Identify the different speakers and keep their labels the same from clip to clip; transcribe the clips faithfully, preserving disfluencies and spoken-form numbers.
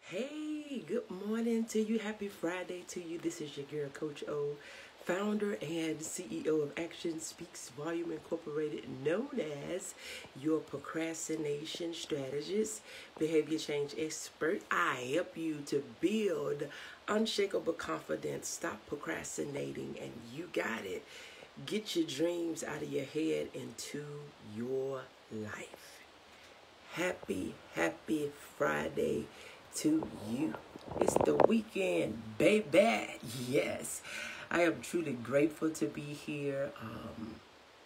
Speaker 1: Hey, good morning to you. Happy Friday to you. This is your girl, Coach O, founder and C E O of Action Speaks Volume Incorporated, known as your procrastination strategist, behavior change expert. I help you to build unshakable confidence, stop procrastinating, and you got it. Get your dreams out of your head into your life. Happy, happy Friday to you. It's the weekend, baby. Yes, I am truly grateful to be here. Um,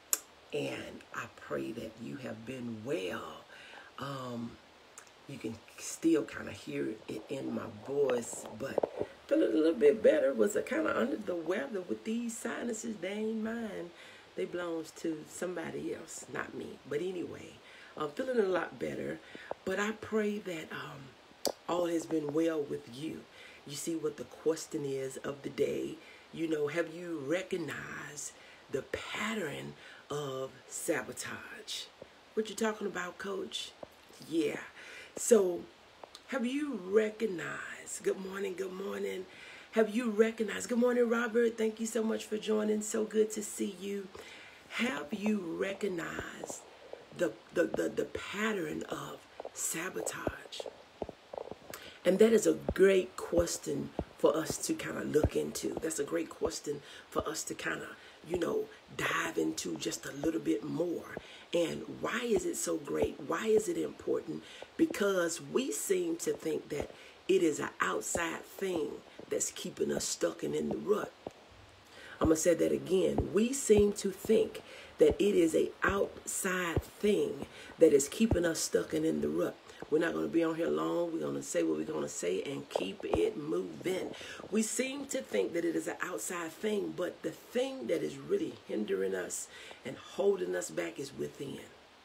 Speaker 1: and I pray that you have been well. Um, you can still kind of hear it in my voice, but feeling a little bit better. Was a kind of under the weather with these sinuses. They ain't mine. They belongs to somebody else, not me. But anyway, I'm feeling a lot better. But I pray that um, all has been well with you. You see what the question is of the day. You know, have you recognized the pattern of sabotage? What you talking about, Coach? Yeah. So, have you recognized, good morning, good morning. Have you recognized, good morning, Robert. Thank you so much for joining. So good to see you. Have you recognized the, the, the, the pattern of sabotage? And that is a great question for us to kind of look into. That's a great question for us to kind of, you know, dive into just a little bit more. And why is it so great? Why is it important? Because we seem to think that it is an outside thing that's keeping us stuck and in the rut. I'm going to say that again. We seem to think that it is an outside thing that is keeping us stuck and in the rut. We're not going to be on here long. We're going to say what we're going to say and keep it moving. We seem to think that it is an outside thing, but the thing that is really hindering us and holding us back is within.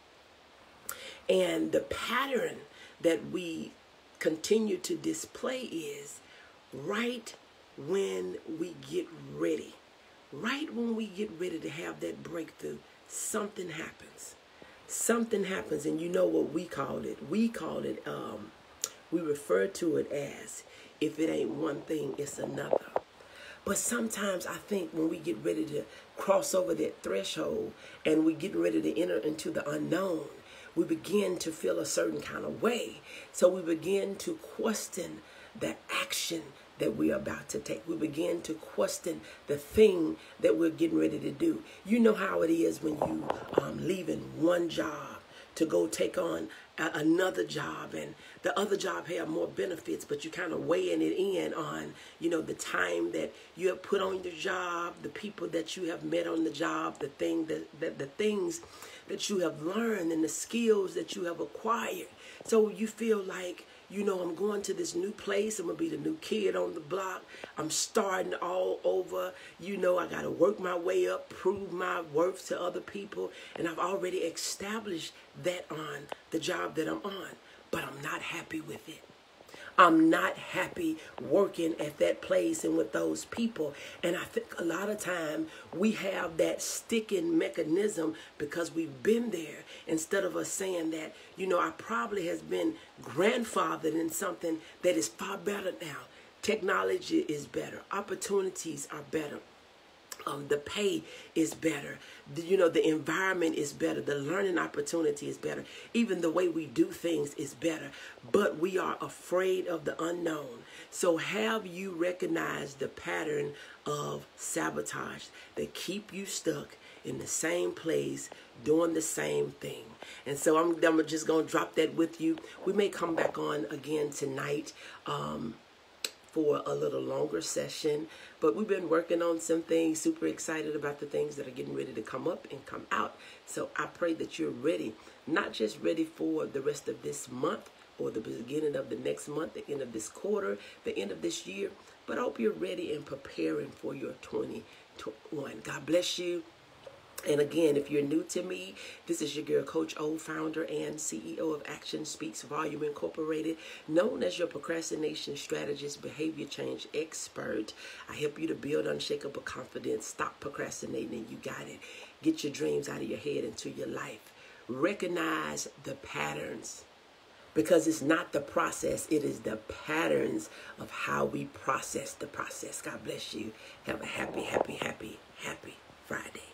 Speaker 1: And the pattern that we continue to display is right when we get ready. Right when we get ready to have that breakthrough, something happens. Something happens, and you know what we call it. We call it, um, we refer to it as, if it ain't one thing, it's another. But sometimes I think when we get ready to cross over that threshold and we get ready to enter into the unknown, we begin to feel a certain kind of way. So we begin to question the action that we're about to take. We begin to question the thing that we're getting ready to do. You know how it is when you um, leaving one job to go take on a, another job, and the other job have more benefits, but you kind of weighing it in on, you know, the time that you have put on your job, the people that you have met on the job, the thing that, that the things that you have learned and the skills that you have acquired. So you feel like, you know, I'm going to this new place. I'm going to be the new kid on the block. I'm starting all over. You know, I got to work my way up, prove my worth to other people. And I've already established that on the job that I'm on. But I'm not happy with it. I'm not happy working at that place and with those people. And I think a lot of time we have that sticking mechanism because we've been there, instead of us saying that, you know, I probably has been grandfathered in something that is far better now. Technology is better. Opportunities are better. Um, the pay is better. The, you know, the environment is better. The learning opportunity is better. Even the way we do things is better. But we are afraid of the unknown. So have you recognized the pattern of sabotage that keep you stuck in the same place doing the same thing? And so I'm, I'm just going to drop that with you. We may come back on again tonight. Um, for a little longer session, but we've been working on some things, super excited about the things that are getting ready to come up and come out. So I pray that you're ready, not just ready for the rest of this month or the beginning of the next month, the end of this quarter, the end of this year, but I hope you're ready and preparing for your twenty twenty-one. God bless you. And again, if you're new to me, this is your girl, Coach O, founder and C E O of Action Speaks Volume Incorporated, known as your procrastination strategist, behavior change expert. I help you to build unshakable confidence, stop procrastinating, and you got it. Get your dreams out of your head into your life. Recognize the patterns because it's not the process, it is the patterns of how we process the process. God bless you. Have a happy, happy, happy, happy Friday.